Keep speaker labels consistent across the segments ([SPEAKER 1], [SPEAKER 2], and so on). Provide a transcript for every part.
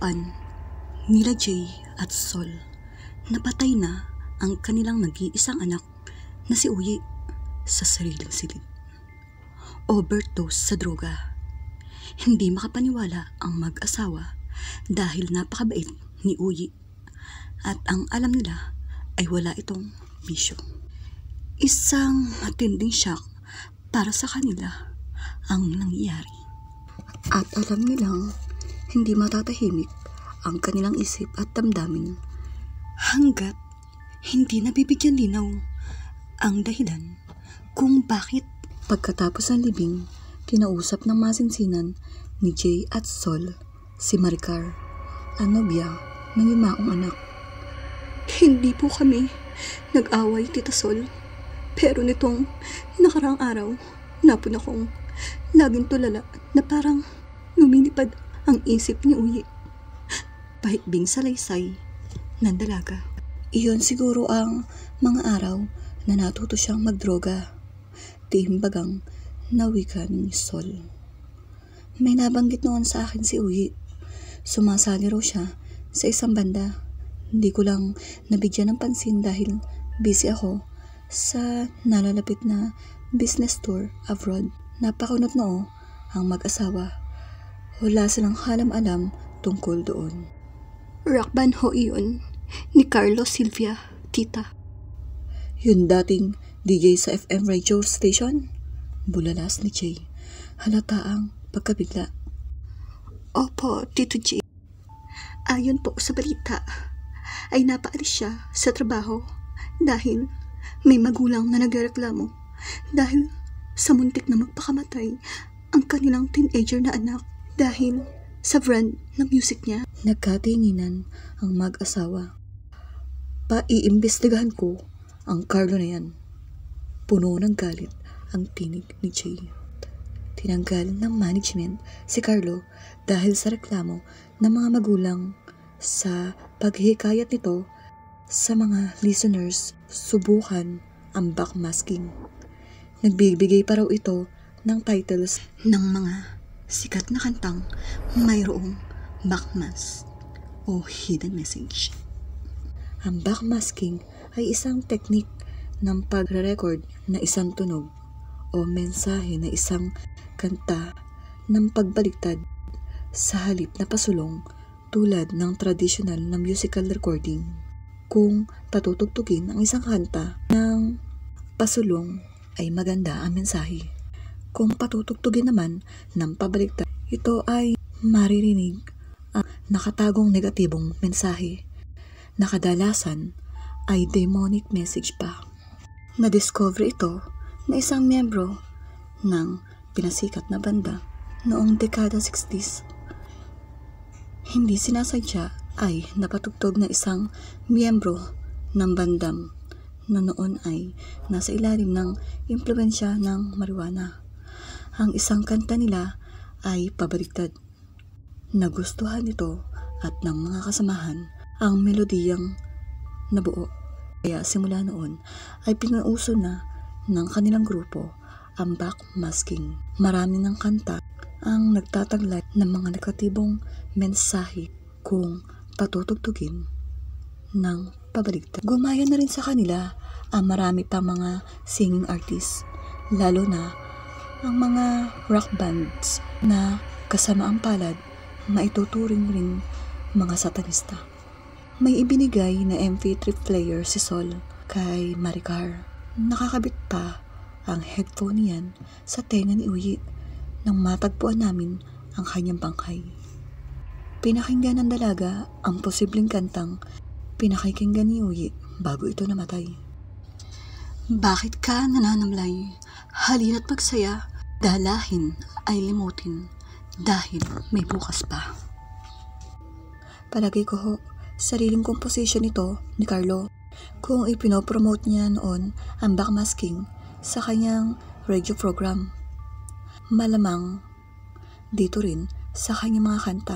[SPEAKER 1] Natagpuan nila Jay at Sol. Napatay na ang kanilang nag-iisang anak na si Uyi sa sariling silid. Overdose sa droga. Hindi makapaniwala ang mag-asawa dahil napakabait ni Uyi at ang alam nila ay wala itong bisyo. Isang matinding shock para sa kanila ang nangyayari. At alam nilang hindi matatahimik ang kanilang isip at damdamin hanggat hindi nabibigyan linaw ang dahilan kung bakit pagkatapos ng libing, kinausap ng masinsinan ni Jay at Sol si Maricar, ang nobya ng yumaong anak. Hindi po kami nag-away, Tita Sol. Pero nitong nakaraang araw, napun akong laging tulala na parang lumilipad ang isip ni Uyi. Pahitbing salaysay ng dalaga. Iyon siguro ang mga araw na natuto siyang magdroga. Timbagang nawika ni Sol. May nabanggit noon sa akin si Uyi. Sumasali raw siya sa isang banda. Hindi ko lang nabigyan ng pansin dahil busy ako sa nalalapit na business tour abroad. Napakunot noo ang mag-asawa. Wala silang halam-alam tungkol doon. Rock band ho iyon ni Carlos Silvia, tita. Yun dating DJ sa FM radio station? Bulalas ni Jay. Halata ang pagkabigla. Opo, Tito Jay. Ayon po sa balita, ay napaalis siya sa trabaho dahil may magulang na nagreklamo dahil sa muntik na magpakamatay ang kanilang teenager na anak dahil sa brand ng music niya. Nagkatinginan ang mag-asawa. Paiimbestigahan ko ang Carlo na yan. Puno ng galit ang tinig ni Jay. Tinanggal ng management si Carlo dahil sa reklamo ng mga magulang sa paghihikayat nito sa mga listeners subukan ang backmasking. Nagbibigay pa raw ito ng titles ng mga sikat na kantang mayroong backmask o hidden message. Ang backmasking ay isang teknik ng pagre-record na isang tunog o mensahe na isang kanta ng pagbaliktad sa halip na pasulong tulad ng traditional na musical recording. Kung patutugtugin ang isang kanta ng pasulong ay maganda ang mensahe. Kung patutugtugin naman ng pabaliktad, ito ay maririnig ang nakatagong negatibong mensahe na kadalasan ay demonic message pa. Na-discover ito na isang miyembro ng pinasikat na banda noong dekada 60s. Hindi sinasadya ay napatugtog na isang miyembro ng bandam na noon ay nasa ilalim ng impluwensya ng marijuana. Ang isang kanta nila ay pabaliktad. Nagustuhan nito at ng mga kasamahan ang melodiyang nabuo. Kaya simula noon ay pinauso na ng kanilang grupo ang backmasking. Marami ng kanta ang nagtataglay ng mga negatibong mensahe kung patutugtugin ng pabaliktad. Gumaya na rin sa kanila ang marami pang mga singing artists, lalo na ang mga rock bands na kasama ang palad maituturing ring mga satanista. May ibinigay na MP3 player si Sol kay Maricar. Nakakabit pa ang headphone niyan sa tenga ni Uyi nang matagpuan namin ang kanyang bangkay. Pinakinggan ng dalaga ang posibleng kantang pinakikinggan ni Uyi bago ito namatay. Bakit ka nananamlay? Halina't pagsaya, dalahin ay limutin dahil may bukas pa. Palagay ko ho, sariling komposisyon ito ni Carlo. Kung ipinopromote niya noon ang backmasking sa kanyang radio program, malamang dito rin sa kanyang mga kanta.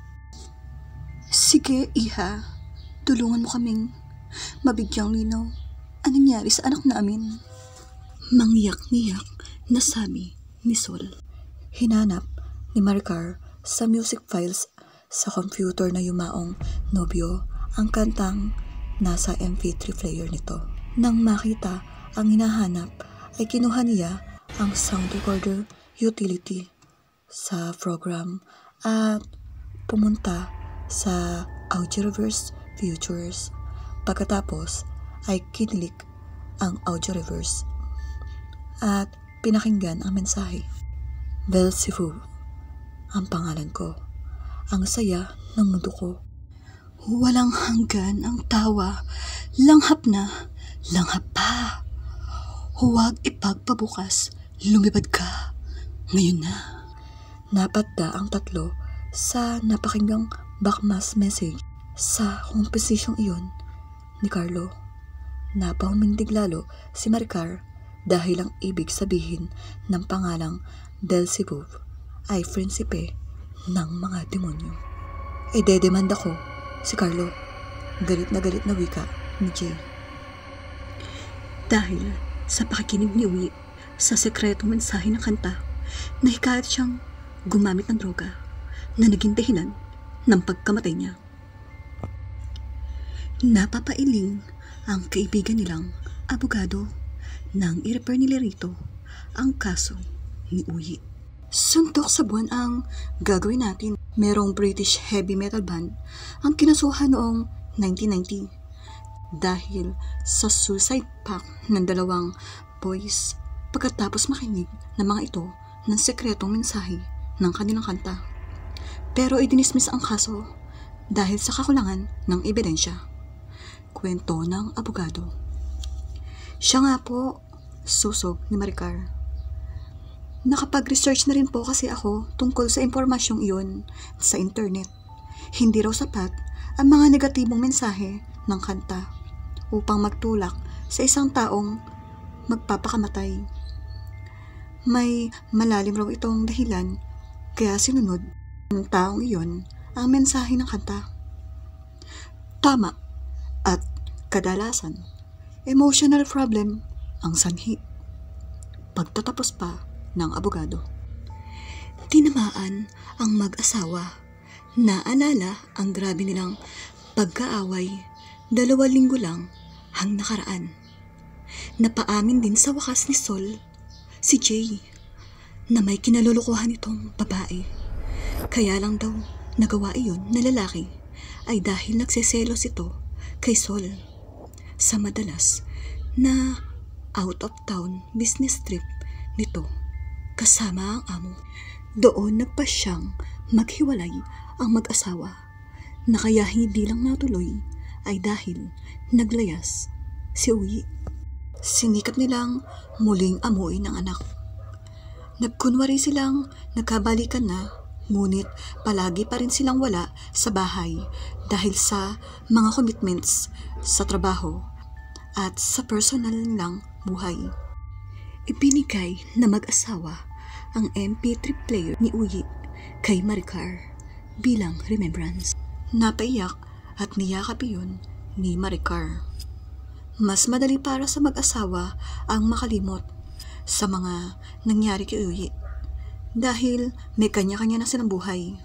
[SPEAKER 1] Sige, iha, tulungan mo kaming mabigyang linaw ang nangyari sa anak namin. Mangyak-niyak na sabi ni Sol. Hinanap ni Maricar sa music files sa computer na yumaong nobyo ang kantang nasa MP3 player nito. Nang makita ang hinahanap ay kinuha niya ang sound recorder utility sa program at pumunta sa Audio Reverse Features. Pagkatapos ay kinilik ang Audio Reverse at pinakinggan ang mensahe. Beelzebub ang pangalan ko. Ang saya ng mundo ko. Walang hanggan ang tawa. Langhap na, langhap pa. Huwag ipagpabukas. Lumipad ka. Ngayon na. Napadda ang tatlo sa napakinggang backmask message. Sa komposisyong iyon ni Carlo, napahumindig lalo si Maricar dahil ang ibig sabihin ng pangalang Beelzebub ay prinsipe ng mga demonyo. Idedemanda ko si Carlo. Galit na wika ni Jay. Dahil sa pakikinig ni Uyi sa sekretong mensahe ng kanta, nahikayat siyang gumamit ng droga na naging dahilan ng pagkamatay niya. Napapailing ang kaibigan nilang abogado nang i-refer nila rito ang kaso ni Uyi. Suntok sa buwan ang gagawin natin. Merong British heavy metal band ang kinasuhan noong 1990 dahil sa suicide pact ng dalawang boys pagkatapos makinig ng mga ito ng sekretong mensahe ng kanilang kanta. Pero idinismiss ang kaso dahil sa kakulangan ng ebidensya. Kwento ng abogado. Siya nga po, susog ni Maricar. Nakapag-research na rin po kasi ako tungkol sa impormasyong iyon sa internet. Hindi raw sapat ang mga negatibong mensahe ng kanta upang magtulak sa isang taong magpapakamatay. May malalim raw itong dahilan kaya sinunod ng taong iyon ang mensahe ng kanta. Tama, at kadalasan, emotional problem ang sanhi. Pagtatapos pa ng abogado. Tinamaan ang mag-asawa. Naalala ang grabe nilang pagkaaway 2 linggo lang ang nakaraan. Napaamin din sa wakas ni Sol, si Jay, na may kinalulukuhan itong babae. Kaya lang daw nagawa iyon na lalaki ay dahil nagseselos ito kay Sol sa madalas na out of town business trip nito kasama ang amo. Doon nagpasyang maghiwalay ang mag-asawa na kaya hindi lang natuloy ay dahil naglayas si Uyi. Sinikap nilang muling amuin ang anak. Nagkunwari silang nagkabalikan na, ngunit palagi pa rin silang wala sa bahay dahil sa mga commitments sa trabaho at sa personal nilang buhay. Ibinigay na mag-asawa ang MP3 player ni Uyi kay Maricar bilang remembrance. Napaiyak at niyakap iyon ni Maricar. Mas madali para sa mag-asawa ang makalimot sa mga nangyari kay Uyi dahil may kanya-kanya na silang buhay.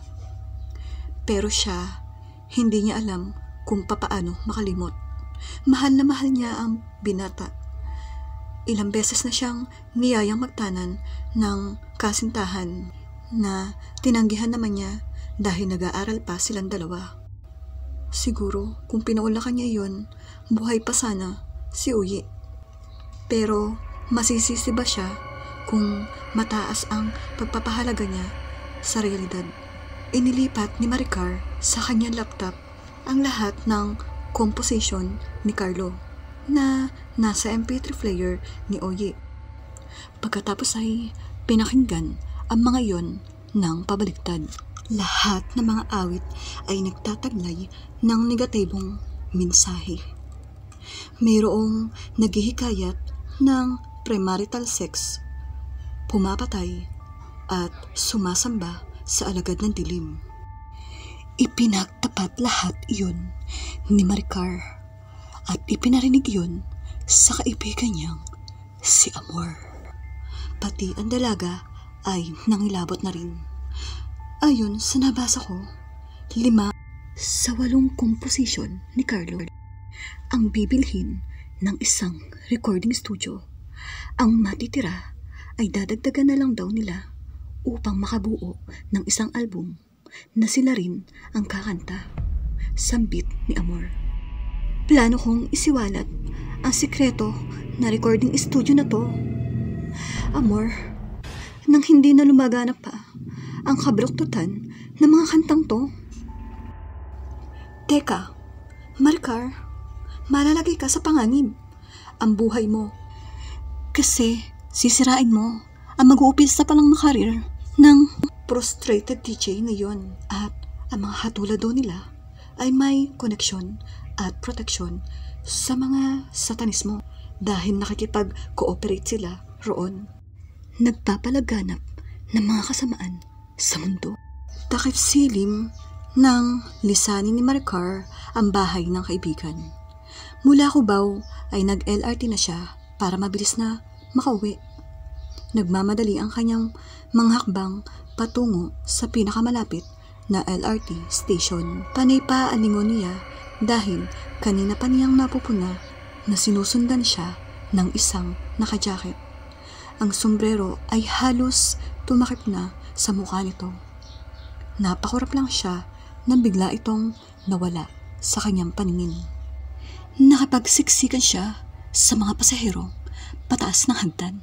[SPEAKER 1] Pero siya, hindi niya alam kung papaano makalimot. Mahal na mahal niya ang binata. Ilang beses na siyang niyayang magtanan ng kasintahan na tinanggihan naman niya dahil nag-aaral pa silang dalawa. Siguro kung pinaulakan niya yon, buhay pa sana si Uyi. Pero masisisi ba siya kung mataas ang pagpapahalaga niya sa realidad? Inilipat ni Maricar sa kanyang laptop ang lahat ng composition ni Carlo na nasa MP3 player ni Uyi. Pagkatapos ay pinakinggan ang mga iyon ng pabaliktad. Lahat ng mga awit ay nagtataglay ng negatibong mensahe. Mayroong naghihikayat ng premarital sex, pumapatay at sumasamba sa alagad ng dilim. Ipinagtapat lahat iyon ni Maricar at ipinarinig yun sa kaibigan niyang si Amor. Pati ang dalaga ay nangilabot na rin. Ayon sa nabasa ko, 5 sa 8 komposisyon ni Carlo ang bibilhin ng isang recording studio. Ang matitira ay dadagdagan na lang daw nila upang makabuo ng isang album na sila rin ang kakanta, sambit ni Amor. Plano kong isiwalat ang sikreto na recording studio na to. Amor, nang hindi na lumaganap pa ang kabruktutan ng mga kantang to. Teka, Maricar, malalagay ka sa panganib ang buhay mo. Kasi sisirain mo ang mag-uumpisa pa lang na karir ng frustrated DJ ngayon at ang mga hatulad nila ay may koneksyon at proteksyon sa mga satanismo dahil nakikipag-cooperate sila roon. Nagpapalaganap ng mga kasamaan sa mundo. Takip silim ng lisanin ni Maricar ang bahay ng kaibigan. Mula Cubao ay nag-LRT na siya para mabilis na makauwi. Nagmamadali ang kanyang mga hakbang patungo sa pinakamalapit na LRT station. Panay pa alingon niya dahil kanina pa niyang napupuna na sinusundan siya ng isang nakajacket. Ang sombrero ay halos tumakip na sa mukha nito. Napakurap lang siya nang bigla itong nawala sa kanyang paningin. Nakapagsiksikan siya sa mga pasahero pataas ng hagdan.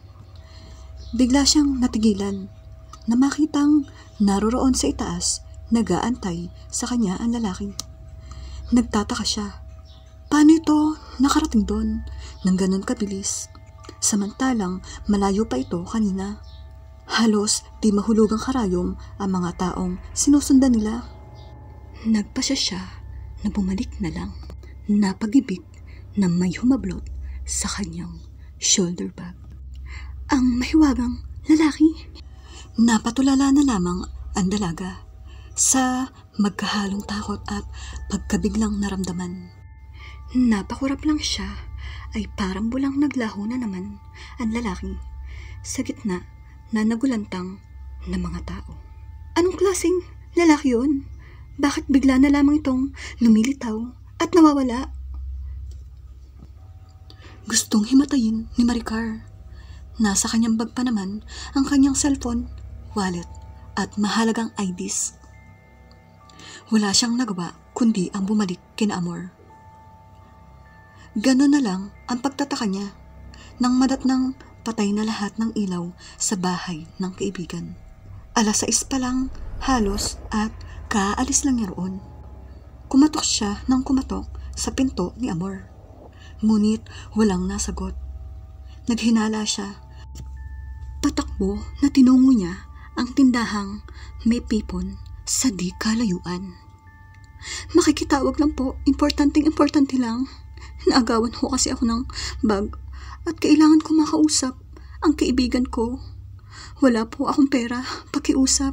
[SPEAKER 1] Bigla siyang natigilan na makitang naroroon sa itaas nag-aantay sa kanya ang lalaki. Nagtataka siya. Paano ito nakarating doon ng ganun kabilis? Samantalang malayo pa ito kanina. Halos di mahulugang karayom ang mga taong sinusundan nila. Nagpasya siya na bumalik na lang. Napag-ibig na may humablot sa kanyang shoulder bag. Ang mahiwagang lalaki. Napatulala na lamang ang dalaga sa magkahalong takot at pagkabiglang naramdaman. Napakurap lang siya ay parang bulang naglaho na naman ang lalaki sa gitna na nagulantang na mga tao. Anong klaseng lalaki yun? Bakit bigla na lamang itong lumilitaw at nawawala? Gustong himatayin ni Maricar. Nasa kanyang bag pa naman ang kanyang cellphone, wallet at mahalagang IDs. Wala siyang nagawa kundi ang bumalik kina Amor. Ganon na lang ang pagtataka niya nang madatnang patay na lahat ng ilaw sa bahay ng kaibigan. 6:00 pa lang halos at kaalis lang niya roon. Kumatok siya ng kumatok sa pinto ni Amor. Ngunit walang nasagot. Naghinala siya. Patakbo na tinungo niya ang tindahang may pipon sa di kalayuan. Makikitawag lang po, importante lang. Naagawan ho kasi ako ng bag at kailangan ko makausap ang kaibigan ko. Wala po akong pera, pakiusap.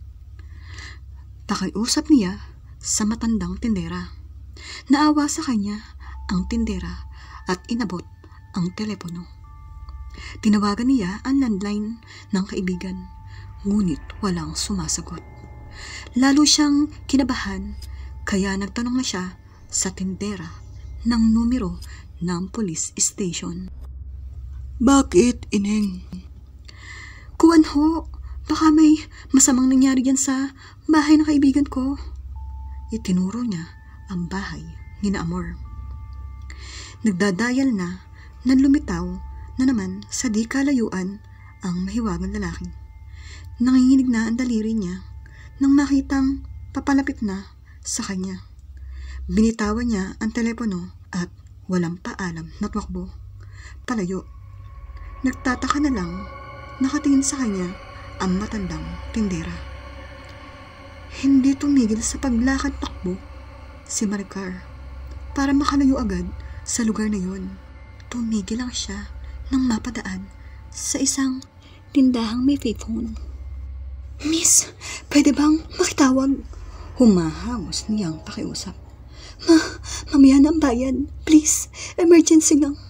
[SPEAKER 1] Pakiusap niya sa matandang tindera. Naawa sa kanya ang tindera at inabot ang telepono. Tinawagan niya ang landline ng kaibigan, ngunit walang sumasagot. Lalo siyang kinabahan, kaya nagtanong na siya sa tindera ng numero ng police station. Bakit, Ineng? Kuwan ho, baka may masamang nangyari dyan sa bahay ng kaibigan ko. Itinuro niya ang bahay ni Amor. Nagdadayal na nang lumitaw na naman sa di kalayuan ang mahiwagang lalaki. Nanginginig na ang daliri niya nang makitang papalapit na sa kanya. Binitawan niya ang telepono at walang paalam na tumakbo palayo. Nagtataka na lang, nakatingin sa kanya ang matandang tindera. Hindi tumigil sa paglakad takbo si Maricar para makalayo agad sa lugar na yon. Tumigil lang siya nang mapadaan sa isang tindahang may payphone. Miss, pwede bang makitawag? Humahangos niyang pakiusap. Mamaya na ang bayad. Please, emergency lang.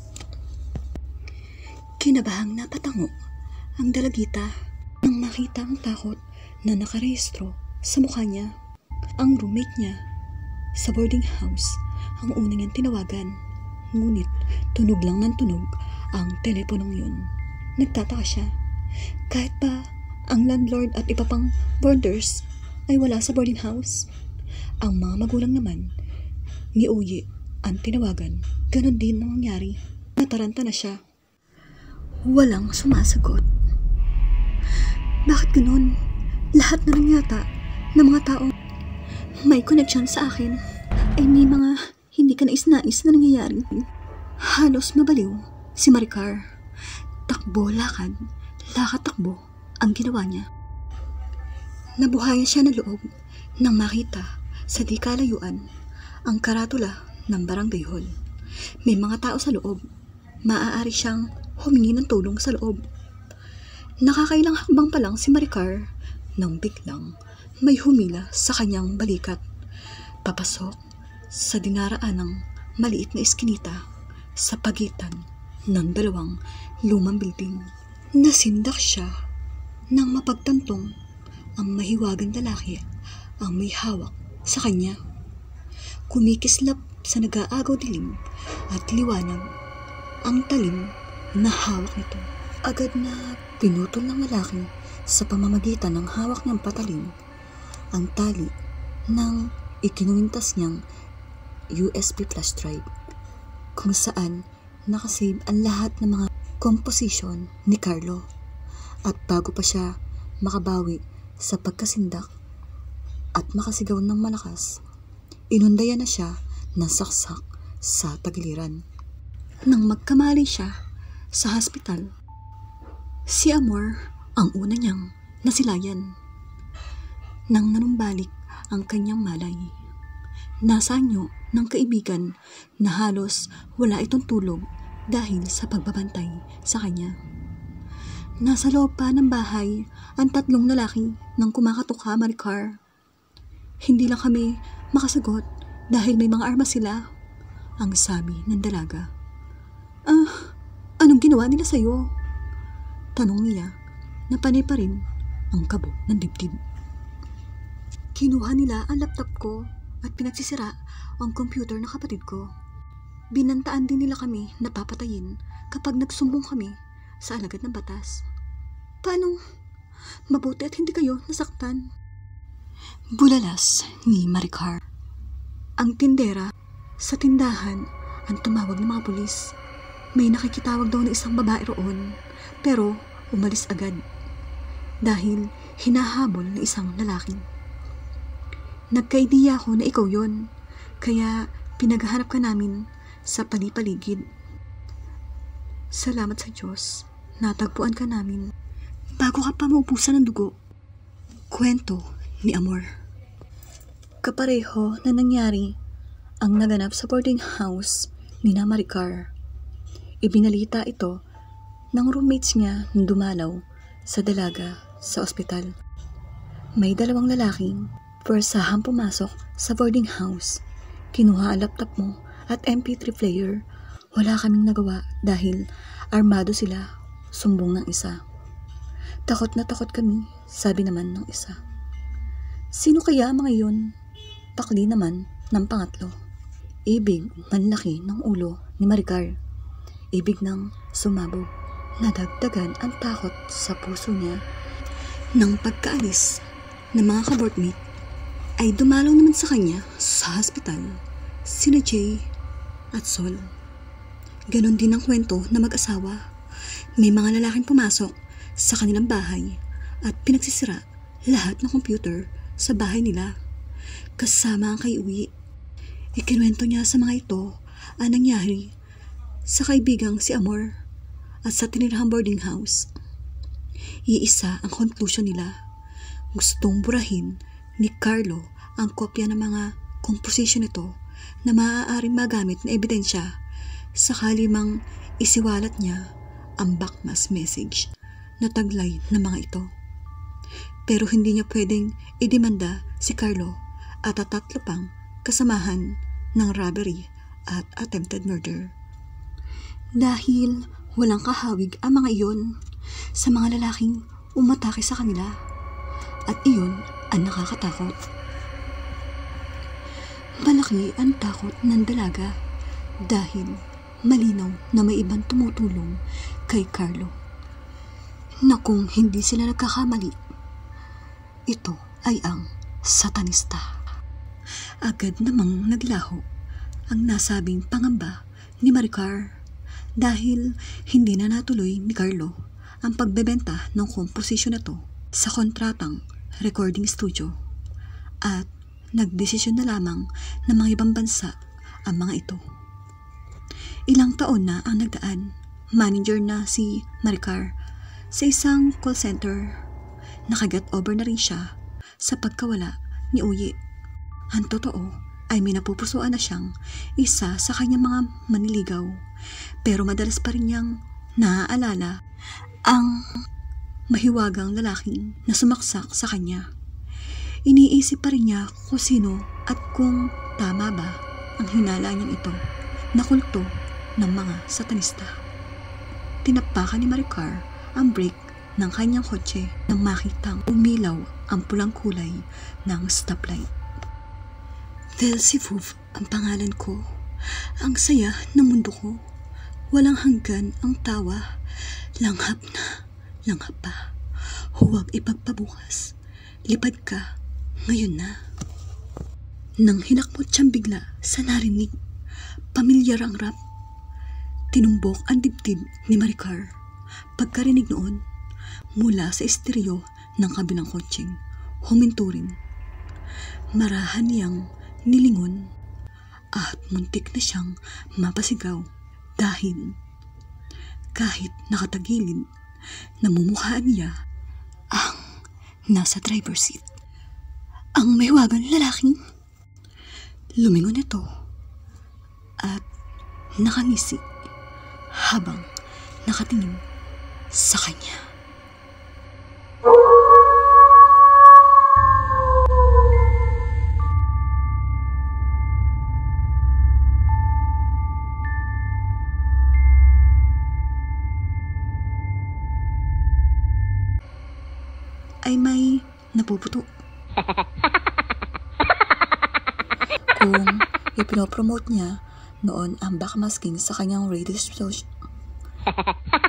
[SPEAKER 1] Kinabahang napatango ang dalagita nang makita ang takot na nakarehistro sa mukha niya. Ang roommate niya sa boarding house ang una niyang tinawagan. Ngunit tunog lang ng tunog ang teleponong yun. Nagtataka siya. Kahit pa ang landlord at iba pang boarders ay wala sa boarding house. Ang mga magulang naman ni Uyi ang tinawagan. Ganon din ang nangyari. Nataranta na siya. Walang sumasagot. Bakit ganon? Lahat na rin yata ng mga tao may connection sa akin ay may mga hindi ka nais-nais na nangyayari. Halos mabaliw si Maricar. Takbo, lakad, lakad-takbo ang ginawa niya. Nabuhayan siya ng loob nang makita sa di kalayuan ang karatula ng barangay hall. May mga tao sa loob. Maaari siyang humingi ng tulong sa loob. Nakakailang hakbang pa lang si Maricar nang biglang may humila sa kanyang balikat. Papasok sa dinaraan ng maliit na iskinita sa pagitan ng dalawang lumang building. Nasindak siya nang mapagtantong ang mahiwagang lalaki ang may hawak sa kanya. Kumikislap sa nag-aagaw dilim at liwanag ang talim na hawak nito. Agad na pinutol ng lalaki sa pamamagitan ng hawak niyang patalim ang tali ng ikinuwintas niyang USB flash drive kung saan nakasave ang lahat ng mga komposisyon ni Carlo. At bago pa siya makabawi sa pagkasindak at makasigaw ng malakas, inundayan na siya ng saksak sa tagiliran. Nang magkamali siya sa hospital, si Amor ang una niyang nasilayan. Nang nanumbalik ang kanyang malay, nasa anyo ng kaibigan na halos wala itong tulog dahil sa pagbabantay sa kanya. Nasa loob pa ng bahay ang tatlong lalaki ng kumakatukha Maricar. Hindi lang kami makasagot dahil may mga armas sila, ang sabi ng dalaga. Anong ginawa nila sa'yo? Tanong niya na panay pa rin ang kabog ng dibdib. Kinuha nila ang laptop ko at pinagsisira ang computer ng kapatid ko. Binantaan din nila kami na papatayin kapag nagsumbong kami sa alagad ng batas. Paano? Mabuti at hindi kayo nasaktan. Bulalas ni Maricar. Ang tindera sa tindahan ang tumawag ng mga pulis. May nakikitawag daw na isang babae roon, pero umalis agad dahil hinahabol ng isang lalaki. Nagka-idea ako na ikaw yon, kaya pinaghahanap ka namin sa palipaligid. Salamat sa Diyos, natagpuan ka namin bago ka pa maubusan ng dugo. Kwento ni Amor. Kapareho na nangyari ang naganap sa boarding house ni Maricar. Ibinalita ito ng roommates niya nung dumalaw sa dalaga sa ospital. May dalawang lalaking puwersahang pumasok sa boarding house. Kinuha ang laptop mo at MP3 player. Wala kaming nagawa dahil armado sila, sumbong ng isa. Takot na takot kami, sabi naman ng isa. Sino kaya mga yun? Pakli naman ng pangatlo. Ibig manlaki ng ulo ni Maricar. Ibig nang sumabog. Nadagdagan ang takot sa puso niya. Nang pagkaalis ng mga kaboardmate, ay dumalaw naman sa kanya sa hospital sina Jay at Sol. Ganon din ang kwento na mag-asawa. May mga lalaking pumasok sa kanilang bahay at pinagsisira lahat ng computer sa bahay nila, kasama ang kay Uwi. Ikinwento niya sa mga ito ang nangyari sa kaibigang si Amor at sa tinirahang boarding house. Iisa ang conclusion nila. Gustong burahin ni Carlo ang kopya ng mga komposisyon nito na maaaring magamit na ebidensya sakali mang isiwalat niya ang backmask message na taglay ng mga ito. Pero hindi niya pwedeng idemanda si Carlo at tatlo pang kasamahan ng robbery at attempted murder. Dahil walang kahawig ang mga iyon sa mga lalaking umatake sa kanila, at iyon ang nakakatakot. Lumaki ang takot ng dalaga dahil malinaw na may ibang tumutulong kay Carlo. Na kung hindi sila nagkakamali, ito ay ang satanista. Agad namang naglaho ang nasabing pangamba ni Maricar dahil hindi na natuloy ni Carlo ang pagbebenta ng komposisyon na to sa kontratang recording studio at nagdesisyon na lamang ng mga ibang bansa ang mga ito. Ilang taon na ang nagdaan, manager na si Maricar sa isang call center. Nakaget over na rin siya sa pagkawala ni Uyi. Ang totoo ay may napupusuan na siyang isa sa kanyang mga manliligaw, pero madalas pa rin niyang naaalala ang mahiwagang lalaking na sumaksak sa kanya. Iniisip pa rin niya kung sino at kung tama ba ang hinala niyang ito na kulto ng mga satanista. Tinapakan ni Maricar ang brake ng kanyang kotse nang makitang umilaw ang pulang kulay ng stoplight. Belzebub ang pangalan ko. Ang saya ng mundo ko. Walang hanggan ang tawa. Langhap na, langhap pa. Huwag ipagpabukas. Lipad ka, ngayon na. Nang hinakmot siyang bigla sa narinig, pamilyar ang rap. Tinumbok ang dibdib ni Maricar. Pagkarinig noon, mula sa estereo ng kabilang kotseng, huminto rin. Marahan niyang nilingon at muntik na siyang mapasigaw dahil kahit nakatagilid, namumukhaan niya ang nasa driver's seat. Ang mahiwagang lalaking lumingon ito at nakangisi habang nakatingin sa kanya. Ay may napuputo. Kung ipinopromote niya noon ang backmasking sa kanyang radio show.